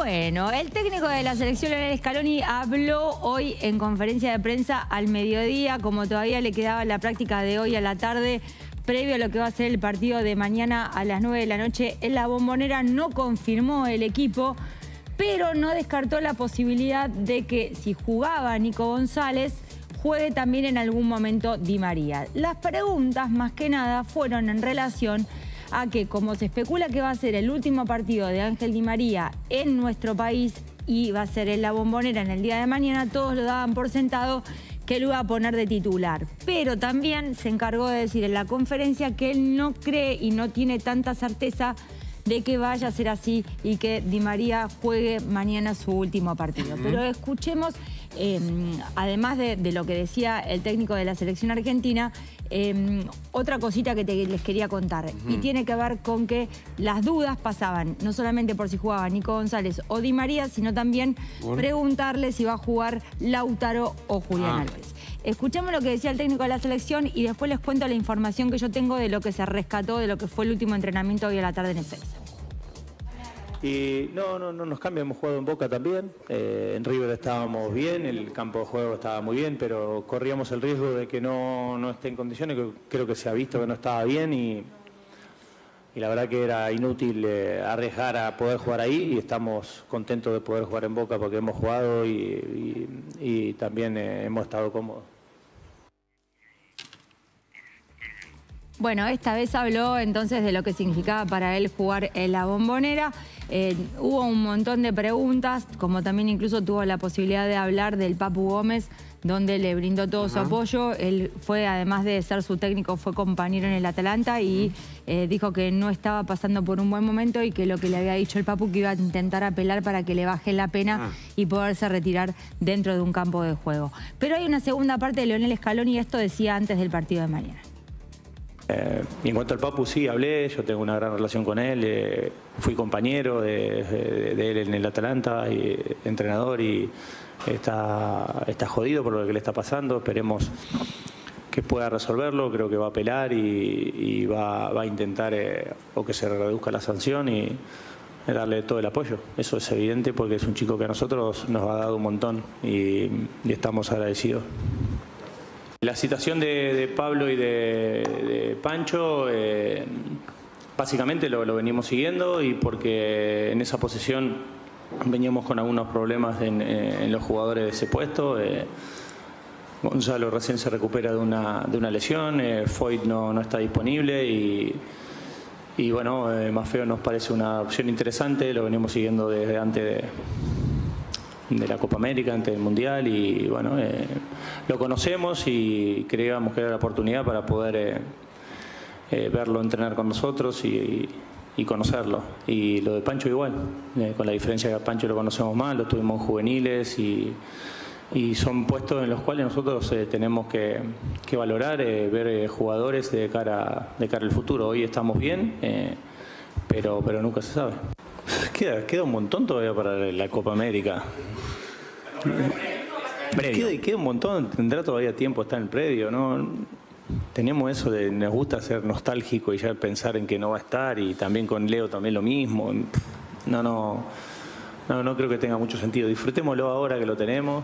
Bueno, el técnico de la selección, Lionel Scaloni, habló hoy en conferencia de prensa al mediodía, como todavía le quedaba la práctica de hoy a la tarde, previo a lo que va a ser el partido de mañana a las 9 de la noche en La Bombonera. No confirmó el equipo, pero no descartó la posibilidad de que si jugaba Nico González, juegue también en algún momento Di María. Las preguntas, más que nada, fueron en relación a que, como se especula que va a ser el último partido de Ángel Di María en nuestro país y va a ser en La Bombonera en el día de mañana, todos lo daban por sentado que lo iba a poner de titular. Pero también se encargó de decir en la conferencia que él no cree y no tiene tanta certeza de que vaya a ser así y que Di María juegue mañana su último partido. Pero escuchemos, además de lo que decía el técnico de la selección argentina, otra cosita que les quería contar. Y tiene que ver con que las dudas pasaban no solamente por si jugaba Nico González o Di María, sino también preguntarle si va a jugar Lautaro o Julián Álvarez. Escuchamos lo que decía el técnico de la selección y después les cuento la información que yo tengo de lo que se rescató, de lo que fue el último entrenamiento hoy a la tarde en Ezeiza. Y no nos cambia, hemos jugado en Boca también, en River estábamos bien, el campo de juego estaba muy bien, pero corríamos el riesgo de que no esté en condiciones, que creo que se ha visto que no estaba bien y la verdad que era inútil arriesgar a poder jugar ahí y estamos contentos de poder jugar en Boca porque hemos jugado y también hemos estado cómodos. Bueno, esta vez habló entonces de lo que significaba para él jugar en La Bombonera. Hubo un montón de preguntas, como también incluso tuvo la posibilidad de hablar del Papu Gómez, donde le brindó todo su apoyo. Él fue, además de ser su técnico, fue compañero en el Atalanta y dijo que no estaba pasando por un buen momento y que lo que le había dicho el Papu que iba a intentar apelar para que le baje la pena y poderse retirar dentro de un campo de juego. Pero hay una segunda parte de Lionel Scaloni y esto decía antes del partido de mañana. Y en cuanto al Papu, sí, hablé, yo tengo una gran relación con él, fui compañero de él en el Atalanta, y entrenador, y está jodido por lo que le está pasando. Esperemos que pueda resolverlo, creo que va a apelar y va a intentar o que se reduzca la sanción y darle todo el apoyo. Eso es evidente porque es un chico que a nosotros nos ha dado un montón y estamos agradecidos. La situación de Pablo y de Pancho, básicamente lo venimos siguiendo y porque en esa posición veníamos con algunos problemas en los jugadores de ese puesto. Gonzalo recién se recupera de una lesión, Foyt no está disponible y bueno, Maffeo nos parece una opción interesante, lo venimos siguiendo desde antes de la Copa América, antes del Mundial y bueno, lo conocemos y creíamos que era la oportunidad para poder verlo entrenar con nosotros y conocerlo. Y lo de Pancho igual, con la diferencia que a Pancho lo conocemos más, lo tuvimos en juveniles y son puestos en los cuales nosotros tenemos que valorar, ver jugadores de cara al futuro. Hoy estamos bien, pero nunca se sabe. Queda un montón todavía para la Copa América. Queda un montón, tendrá todavía tiempo, está en el predio, ¿no? Tenemos eso de, nos gusta ser nostálgico y ya pensar en que no va a estar, y también con Leo también lo mismo. No creo que tenga mucho sentido. Disfrutémoslo ahora que lo tenemos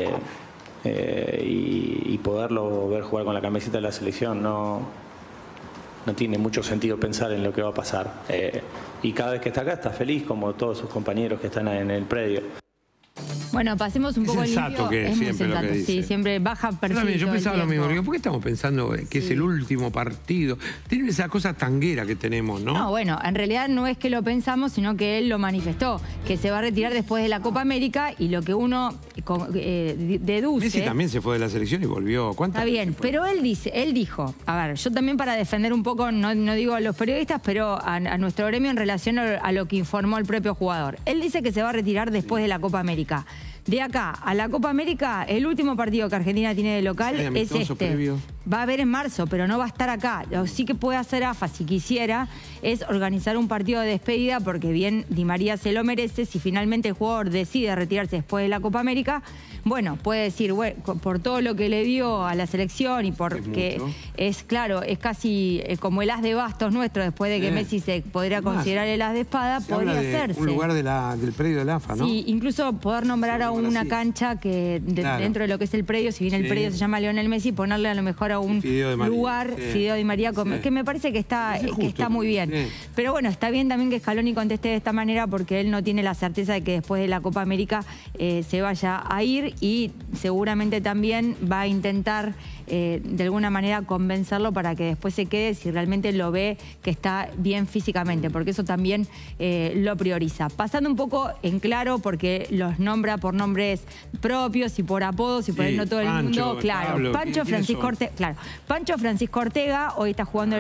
y poderlo ver jugar con la camiseta de la selección. No tiene mucho sentido pensar en lo que va a pasar. Y cada vez que está acá está feliz, como todos sus compañeros que están en el predio. Bueno, pasemos un poco limpio. Que es muy siempre sensato, lo que dice. Sí, siempre baja perfil. Yo pensaba lo mismo. ¿Por qué estamos pensando que es el último partido? Tiene esa cosa tanguera que tenemos, ¿no? No, bueno, en realidad no es que lo pensamos, sino que él lo manifestó, que se va a retirar después de la Copa América y lo que uno deduce... Messi también se fue de la selección y volvió. ¿Cuántas? Está bien, pero él dijo, a ver, yo también para defender un poco, no digo a los periodistas, pero a nuestro gremio en relación a lo que informó el propio jugador. Él dice que se va a retirar después de la Copa América. De acá a la Copa América, el último partido que Argentina tiene de local es este. Previo. va a haber en marzo, pero no va a estar acá. Lo sí que puede hacer AFA, si quisiera, es organizar un partido de despedida, porque bien Di María se lo merece. Si finalmente el jugador decide retirarse después de la Copa América, bueno, puede decir, bueno, por todo lo que le dio a la selección y porque es claro, es casi como el as de bastos nuestro, después de que Messi se podría considerar el as de espada, podría hacerse. Un lugar del predio del AFA, ¿no? Sí, incluso poder nombrar a una cancha que dentro de lo que es el predio, si bien el predio se llama Lionel Messi, ponerle a lo mejor a un lugar, Fideo Di María, que me parece que está muy bien. Pero bueno, está bien también que Scaloni conteste de esta manera, porque él no tiene la certeza de que después de la Copa América se vaya a ir, y seguramente también va a intentar de alguna manera convencerlo para que después se quede si realmente lo ve que está bien físicamente, porque eso también lo prioriza. Pasando un poco en claro, porque los nombra por nombres propios y por apodos y por él no todo el mundo. Claro, Pablo, Pancho Francisco Ortega, hoy está jugando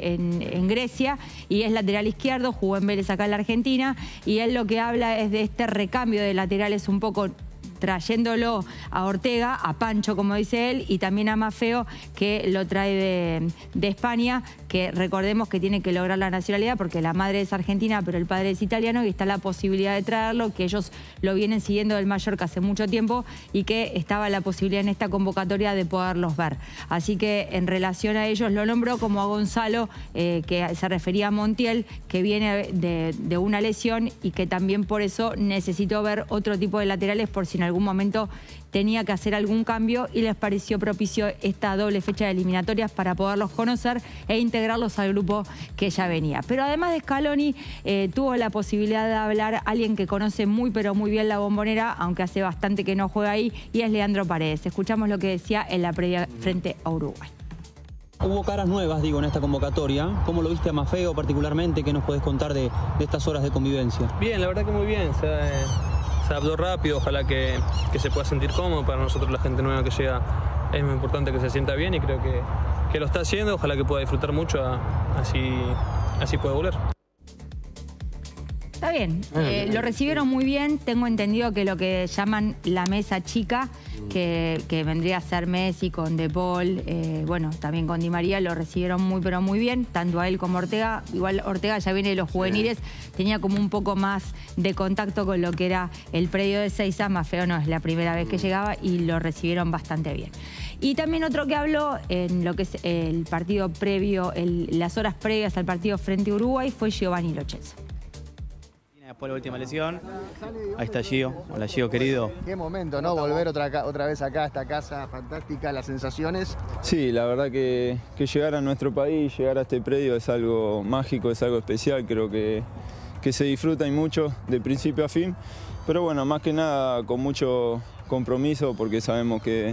en Grecia y es lateral izquierdo, jugó en Vélez acá en la Argentina, y él lo que habla es de este recambio de laterales, un poco trayéndolo a Ortega, a Pancho, como dice él, y también a Maffeo, que lo trae de España, que recordemos que tiene que lograr la nacionalidad porque la madre es argentina, pero el padre es italiano, y está la posibilidad de traerlo, que ellos lo vienen siguiendo del Mallorca hace mucho tiempo y que estaba la posibilidad en esta convocatoria de poderlos ver. Así que en relación a ellos lo nombró, como a Gonzalo, que se refería a Montiel, que viene de una lesión y que también por eso necesitó ver otro tipo de laterales por si en algún momento tenía que hacer algún cambio, y les pareció propicio esta doble fecha de eliminatorias para poderlos conocer e integrarlos al grupo que ya venía. Pero además de Scaloni, tuvo la posibilidad de hablar a alguien que conoce muy pero muy bien la Bombonera, aunque hace bastante que no juega ahí, y es Leandro Paredes. Escuchamos lo que decía en la previa frente a Uruguay. Hubo caras nuevas, digo, en esta convocatoria. ¿Cómo lo viste a Maffeo particularmente? ¿Qué nos podés contar de estas horas de convivencia? Bien, la verdad que muy bien. Se adaptó rápido, ojalá que se pueda sentir cómodo. Para nosotros, la gente nueva que llega, es muy importante que se sienta bien, y creo que lo está haciendo. Ojalá que pueda disfrutar mucho, así puede volver. Está bien, lo recibieron muy bien. Tengo entendido que lo que llaman la mesa chica, que vendría a ser Messi con De Paul, bueno, también con Di María, lo recibieron muy pero muy bien, tanto a él como a Ortega. Igual Ortega ya viene de los juveniles, tenía como un poco más de contacto con lo que era el predio de Seiza. Maffeo no es la primera vez que llegaba, y lo recibieron bastante bien. Y también otro que habló en lo que es el partido previo, las horas previas al partido frente a Uruguay, fue Giovanni Lo Celso. Después de la última lesión, ahí está Gio. Hola Gio, querido. Qué momento, ¿no? Volver otra vez acá a esta casa fantástica, las sensaciones. Sí, la verdad que llegar a nuestro país, llegar a este predio es algo mágico, es algo especial. Creo que se disfruta y mucho, de principio a fin. Pero bueno, más que nada con mucho compromiso, porque sabemos que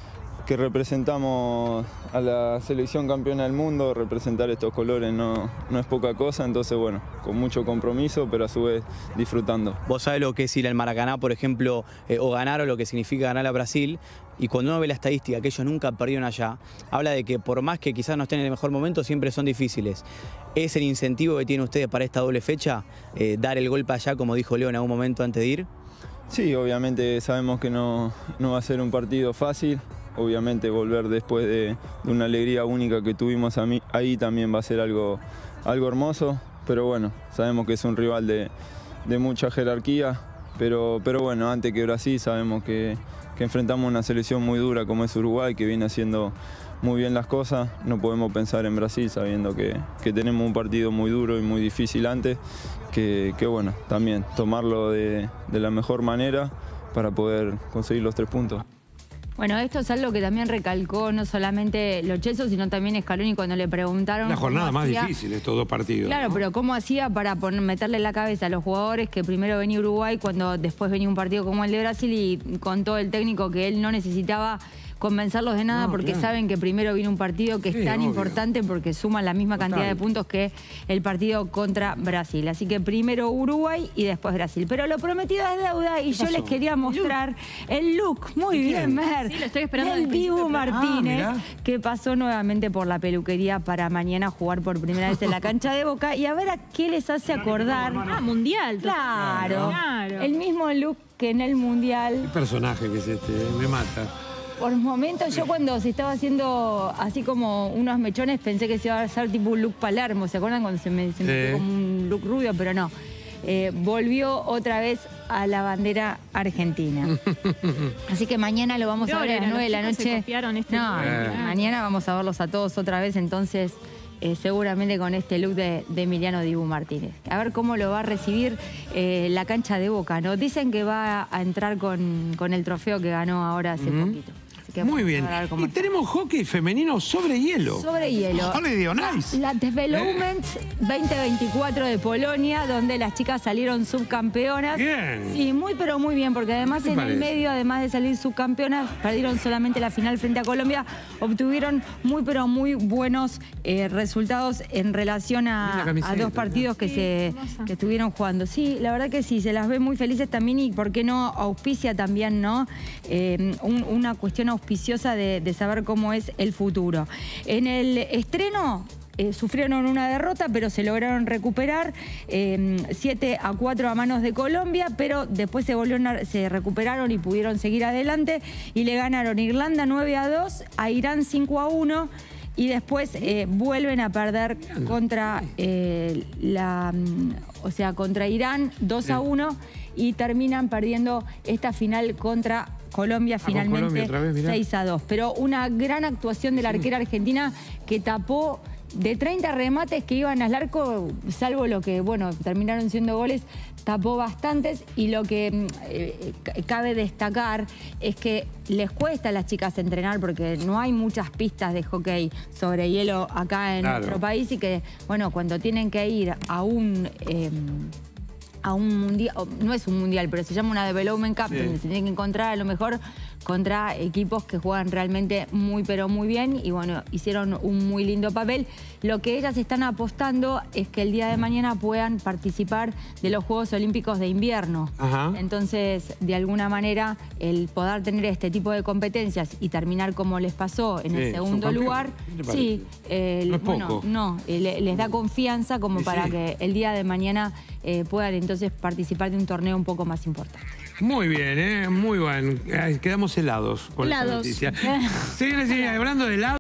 representamos a la selección campeona del mundo. Representar estos colores no es poca cosa, entonces bueno, con mucho compromiso, pero a su vez disfrutando. Vos sabés lo que es ir al Maracaná, por ejemplo, o ganar, o lo que significa ganar a Brasil, y cuando uno ve la estadística que ellos nunca perdieron allá, habla de que por más que quizás no estén en el mejor momento, siempre son difíciles. ¿Es el incentivo que tienen ustedes para esta doble fecha, dar el golpe allá, como dijo Leo en algún momento antes de ir? Sí, obviamente sabemos que no va a ser un partido fácil. Obviamente volver después de una alegría única que tuvimos ahí también va a ser algo hermoso, pero bueno, sabemos que es un rival de mucha jerarquía, pero bueno, antes que Brasil sabemos que enfrentamos una selección muy dura como es Uruguay, que viene haciendo muy bien las cosas. No podemos pensar en Brasil sabiendo que tenemos un partido muy duro y muy difícil antes, que bueno, también tomarlo de la mejor manera para poder conseguir los 3 puntos. Bueno, esto es algo que también recalcó no solamente Lo Celso, sino también Scaloni cuando le preguntaron... La jornada más difícil, estos 2 partidos. Claro, ¿no? Pero ¿cómo hacía para meterle en la cabeza a los jugadores que primero venía Uruguay, cuando después venía un partido como el de Brasil, y contó el técnico que él no necesitaba convencerlos de nada, porque saben que primero viene un partido que es tan importante, porque suman la misma cantidad de puntos que el partido contra Brasil. Así que primero Uruguay y después Brasil. Pero lo prometido es deuda, y yo les quería mostrar el look. Muy bien, Mer. Sí, lo estoy esperando. El Dibu Martínez, que pasó nuevamente por la peluquería para mañana jugar por primera vez en la cancha de Boca, y a ver a qué les hace acordar. Mundial. Claro. El mismo look que en el Mundial. ¿Qué personaje que es este? Me mata. Por momentos, yo cuando se estaba haciendo así como unos mechones, pensé que se iba a hacer tipo un look Palermo. ¿Se acuerdan cuando se metió como un look rubio? Pero no. Volvió otra vez a la bandera argentina. Así que mañana lo vamos a ver a las 9 de la noche. Mañana vamos a verlos a todos otra vez, entonces seguramente con este look de Emiliano Dibu Martínez. A ver cómo lo va a recibir la cancha de Boca, ¿no? Dicen que va a entrar con el trofeo que ganó ahora hace poquito. Muy bien. Y tenemos hockey femenino sobre hielo. Sobre hielo. Holiday on Ice. La Development 2024 de Polonia, donde las chicas salieron subcampeonas. Bien. Sí, muy pero muy bien, porque además en el medio, además de salir subcampeonas, perdieron solamente la final frente a Colombia, obtuvieron muy pero muy buenos resultados en relación a dos partidos que estuvieron jugando. Sí, la verdad que sí, se las ve muy felices también y por qué no auspicia también, ¿no? Una cuestión auspiciosa de saber cómo es el futuro. En el estreno sufrieron una derrota, pero se lograron recuperar 7-4 a manos de Colombia, pero después se recuperaron y pudieron seguir adelante y le ganaron Irlanda 9-2, a Irán 5-1 y después vuelven a perder contra contra Irán 2-1 y terminan perdiendo esta final contra Colombia finalmente 6-2. Pero una gran actuación de la arquera argentina que tapó de 30 remates que iban al arco, salvo lo que, bueno, terminaron siendo goles, tapó bastantes y lo que cabe destacar es que les cuesta a las chicas entrenar porque no hay muchas pistas de hockey sobre hielo acá en nuestro país y que, bueno, cuando tienen que ir a un mundial, no es un mundial, pero se llama una Development Cup, donde se tienen que encontrar a lo mejor contra equipos que juegan realmente muy pero muy bien y bueno, hicieron un muy lindo papel. Lo que ellas están apostando es que el día de mañana puedan participar de los Juegos Olímpicos de Invierno. Entonces, de alguna manera, el poder tener este tipo de competencias y terminar como les pasó en el segundo lugar, les da confianza como para que el día de mañana puedan entonces participar de un torneo un poco más importante. Muy bien, muy bueno. Quedamos helados con esa noticia. Señores y señores, hablando de helados.